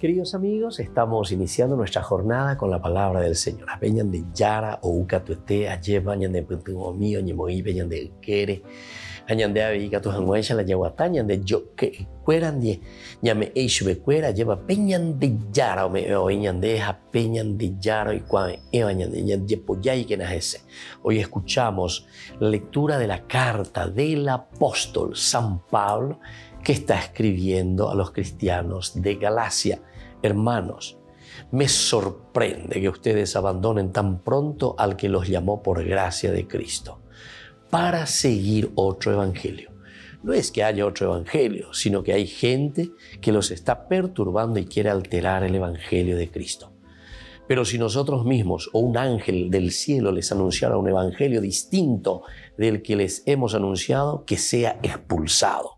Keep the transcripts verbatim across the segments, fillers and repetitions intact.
queridos amigos, estamos iniciando nuestra jornada con la palabra del Señor. Apeñan de Yara o Ucatuete, Ayebañan de Puntumomío, Ñemoí, Peñan de Quere, Añan de Avica, tu Hanguacha, la Yaguatañan de Yo que Cueran de Ñame Eishbe Cuera, lleva Peñan de Yara, o me oíñan de Peñan de Yara y Cuame Ebañan de Yepoyay que ese. Hoy escuchamos la lectura de la carta del apóstol San Pablo que está escribiendo a los cristianos de Galacia. Hermanos, me sorprende que ustedes abandonen tan pronto al que los llamó por gracia de Cristo para seguir otro evangelio. No es que haya otro evangelio, sino que hay gente que los está perturbando y quiere alterar el evangelio de Cristo. Pero si nosotros mismos o un ángel del cielo les anunciara un evangelio distinto del que les hemos anunciado, que sea expulsado.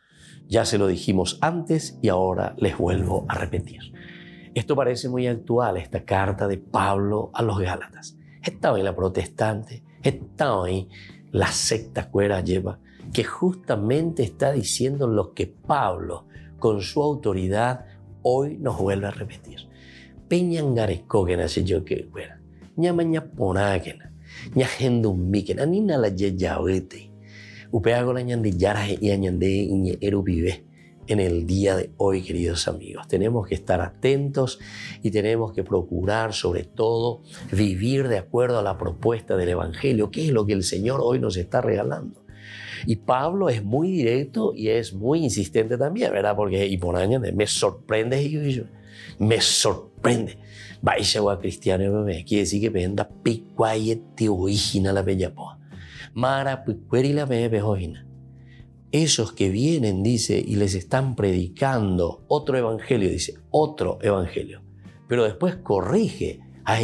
Ya se lo dijimos antes y ahora les vuelvo a repetir. Esto parece muy actual, esta carta de Pablo a los Gálatas. Estaba en la protestante, estaba en la secta cuera lleva, que justamente está diciendo lo que Pablo, con su autoridad, hoy nos vuelve a repetir. Peñangarescogena se yo que fuera, ñamaña ponáquena, ñajendumbíquena, ni nala yeyawete. Upeago la ñandillara y añandé y erubive. En el día de hoy, queridos amigos, tenemos que estar atentos y tenemos que procurar, sobre todo, vivir de acuerdo a la propuesta del Evangelio, que es lo que el Señor hoy nos está regalando. Y Pablo es muy directo y es muy insistente también, ¿verdad? Porque y por años me sorprende y yo, me sorprende. Vaya a cristiano, me quiere decir que venda picuayete original la bella poa. Mara picueri la bebe hoina. Esos que vienen, dice, y les están predicando otro evangelio, dice, otro evangelio. Pero después corrige,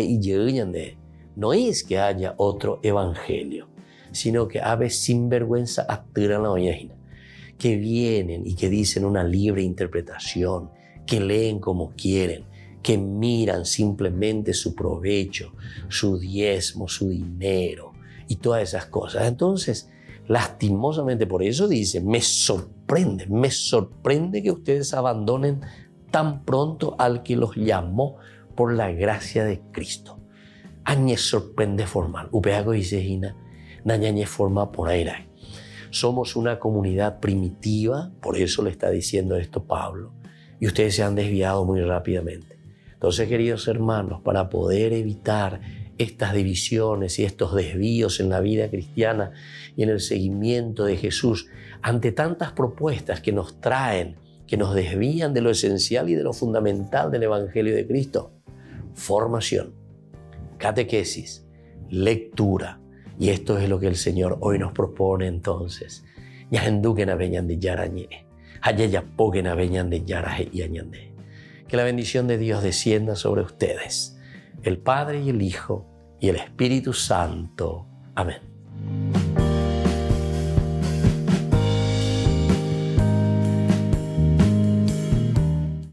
no es que haya otro evangelio, sino que ave sinvergüenza actiran la oñajina, que vienen y que dicen una libre interpretación, que leen como quieren, que miran simplemente su provecho, su diezmo, su dinero y todas esas cosas. Entonces, lastimosamente por eso dice, me sorprende, me sorprende que ustedes abandonen tan pronto al que los llamó por la gracia de Cristo. Añe sorprende formal, upeago dice Gina, nañañe forma por aire. Somos una comunidad primitiva, por eso le está diciendo esto Pablo, y ustedes se han desviado muy rápidamente. Entonces, queridos hermanos, para poder evitar estas divisiones y estos desvíos en la vida cristiana y en el seguimiento de Jesús, ante tantas propuestas que nos traen, que nos desvían de lo esencial y de lo fundamental del Evangelio de Cristo, formación, catequesis, lectura, y esto es lo que el Señor hoy nos propone entonces. Que la bendición de Dios descienda sobre ustedes, el Padre y el Hijo y el Espíritu Santo. Amén.